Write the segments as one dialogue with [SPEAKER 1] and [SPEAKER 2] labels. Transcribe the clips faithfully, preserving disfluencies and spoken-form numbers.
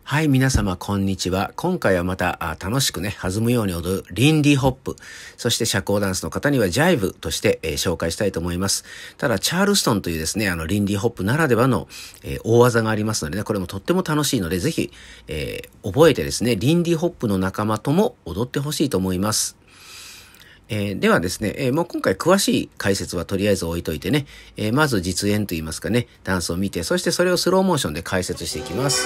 [SPEAKER 1] はい、皆様、こんにちは。今回はまた楽しくね、弾むように踊るリンディホップ、そして社交ダンスの方にはジャイブとして、えー、紹介したいと思います。ただ、チャールストンというですね、あの、リンディホップならではの、えー、大技がありますのでね、これもとっても楽しいので、ぜひ、えー、覚えてですね、リンディホップの仲間とも踊ってほしいと思います。えー、ではですね、えー、もう今回詳しい解説はとりあえず置いといてね、えー、まず実演といいますかね、ダンスを見て、そしてそれをスローモーションで解説していきます。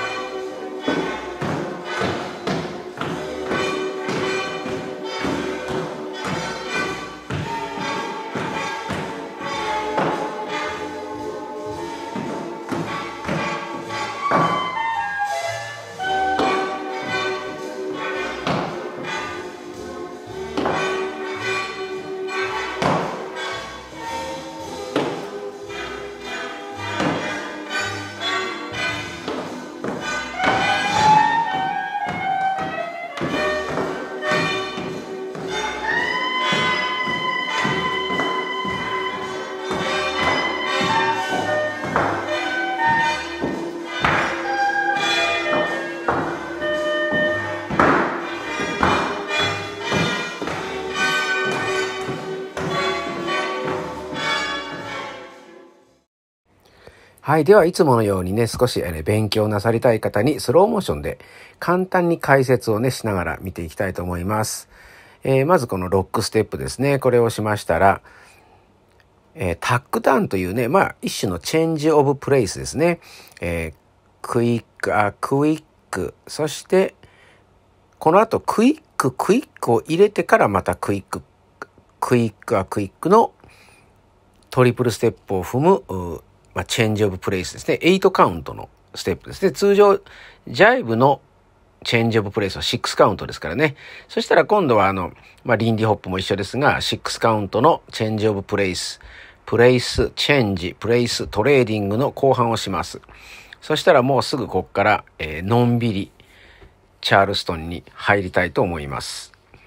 [SPEAKER 1] はい。では、いつものようにね、少し、ね、勉強なさりたい方にスローモーションで簡単に解説をね、しながら見ていきたいと思います。えー、まずこのロックステップですね。これをしましたら、えー、タックダウンというね、まあ、一種のチェンジオブプレイスですね。えー、クイック、あ、クイック、そして、この後、クイック、クイックを入れてからまたクイック、クイック、あ、クイックのトリプルステップを踏む、まあ、チェンジオブプレイスですね。はちカウントのステップですね。通常、ジャイブのチェンジオブプレイスはろくカウントですからね。そしたら今度はあの、まあ、リンディホップも一緒ですが、ろくカウントのチェンジオブプレイス、プレイス、チェンジ、プレイス、トレーディングの後半をします。そしたらもうすぐここから、えー、のんびり、チャールストンに入りたいと思います。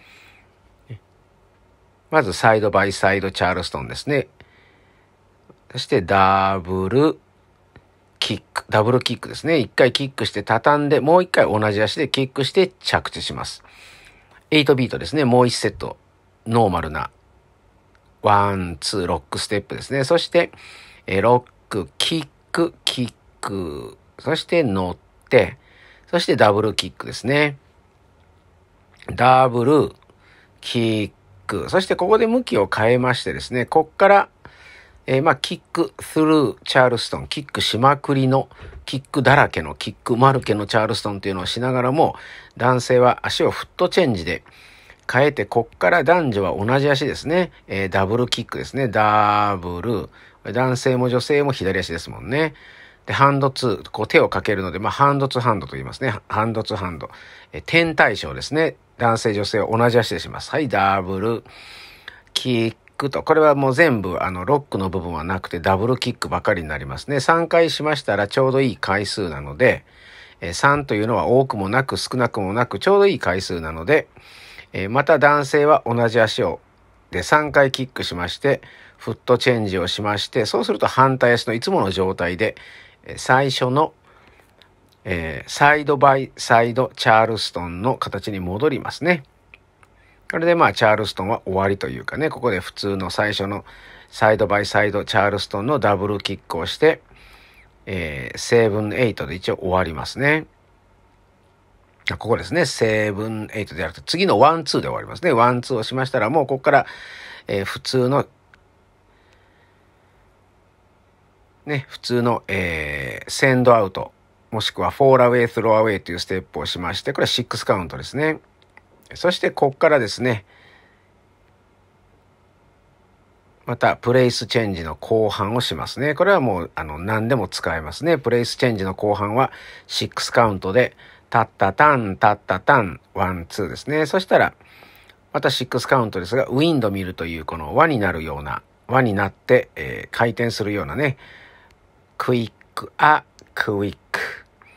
[SPEAKER 1] まず、サイドバイサイドチャールストンですね。そしてダブルキック、ダブルキックですね。一回キックして畳んで、もう一回同じ足でキックして着地します。はちビートですね。もう一セット。ノーマルなワン、ツー、ロックステップですね。そして、えロック、キック、キック、そして乗って、そしてダブルキックですね。ダブル、キック、そしてここで向きを変えましてですね、こっからえー、まあ、キックスルーチャールストン、キックしまくりの、キックだらけの、キックまるけのチャールストンというのをしながらも、男性は足をフットチェンジで変えて、こっから男女は同じ足ですね。えー、ダブルキックですね。ダブル。男性も女性も左足ですもんね。で、ハンドツー、こう手をかけるので、まあ、ハンドツーハンドと言いますね。ハンドツーハンド。えー、点対称ですね。男性女性は同じ足でします。はい、ダブル、キック。とこれはもう全部あのロックの部分はなくてダブルキックばかりになりますね。さんかいしましたらちょうどいい回数なので、えー、さんというのは多くもなく少なくもなくちょうどいい回数なので、えー、また男性は同じ足をでさんかいキックしましてフットチェンジをしまして、そうすると反対足のいつもの状態で最初の、えー、サイドバイサイドチャールストンの形に戻りますね。これでまあチャールストンは終わりというかね、ここで普通の最初のサイドバイサイドチャールストンのダブルキックをして、えー、セブン、エイトで一応終わりますね。ここですね、セブン、エイトでやると次のワン、ツーで終わりますね。ワン、ツーをしましたらもうここから、えー、普通のね、普通の、えー、センドアウトもしくはフォーラウェイ、スローアウェイというステップをしまして、これはろくカウントですね。そしてここからですね、またプレイスチェンジの後半をしますね。これはもうあの何でも使えますね。プレイスチェンジの後半はろくカウントでタッタタンタッタタンワンツーですね。そしたらまたろくカウントですが、ウィンドミルというこの輪になるような輪になって、えー、回転するようなね、クイックアクイック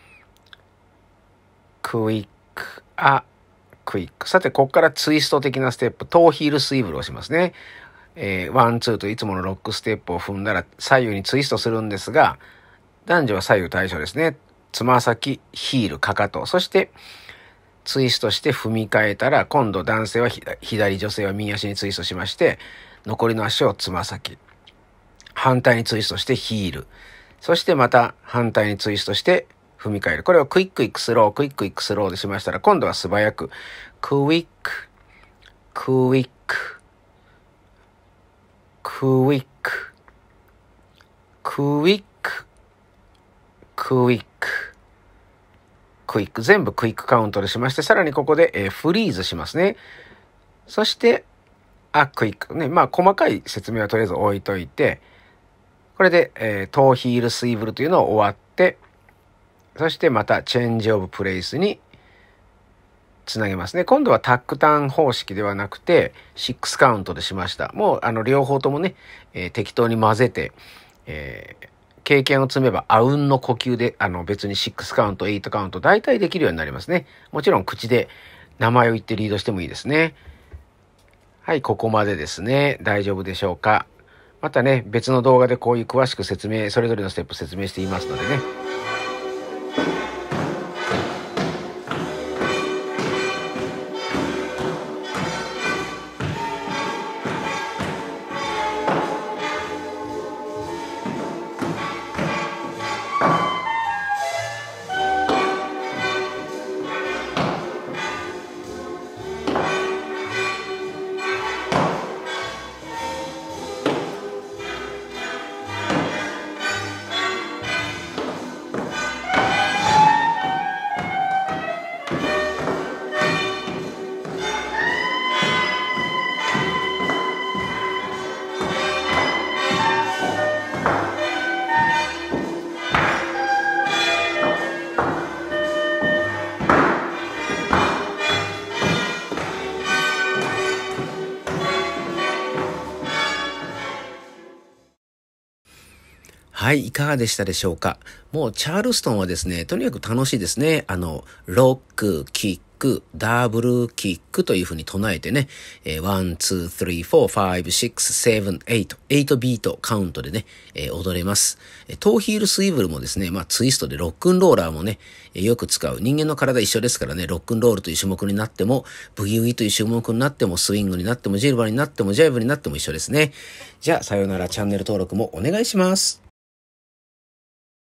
[SPEAKER 1] クイックアクイック。さて、ここからツイスト的なステップ、トーヒールスイーブルをしますね。えー、ワン、ツーといつものロックステップを踏んだら左右にツイストするんですが、男女は左右対称ですね。 つま先、ヒール、かかと、そしてツイストして踏み替えたら、今度男性は左、女性は右足にツイストしまして、残りの足をつま先、反対にツイストしてヒール、そしてまた反対にツイストして踏み替える。これをクイックイックスロー、クイックイックスローでしましたら、今度は素早く、クイック、クイック、クイック、クイック、クイック、クイック、全部クイックカウントでしまして、さらにここで、えー、フリーズしますね。そして、あ、クイックね。まあ、細かい説明はとりあえず置いといて、これで、えー、トーヒールスイーブルというのを終わって、そしてまたチェンジオブプレイスにつなげますね。今度はタックターン方式ではなくて、シックスカウントでしました。もう、あの、両方ともね、えー、適当に混ぜて、えー、経験を積めば、あうんの呼吸で、あの、別にシックスカウント、エイトカウント、大体できるようになりますね。もちろん、口で名前を言ってリードしてもいいですね。はい、ここまでですね。大丈夫でしょうか。またね、別の動画でこういう詳しく説明、それぞれのステップ説明していますのでね。はい、いかがでしたでしょうか。もうチャールストンはですね、とにかく楽しいですね。あの、ロック、キック、ダブルキックというふうに唱えてね、えー、ワン、ツー、スリー、フォー、ファイブ、シックス、セブン、エイト、エイトビートカウントでね、えー、踊れます。トーヒールスイーブルもですね、まあツイストでロックンローラーもね、よく使う。人間の体一緒ですからね、ロックンロールという種目になっても、ブギウギという種目になっても、スイングになっても、ジルバになっても、ジャイブになっても一緒ですね。じゃあ、さようなら、チャンネル登録もお願いします。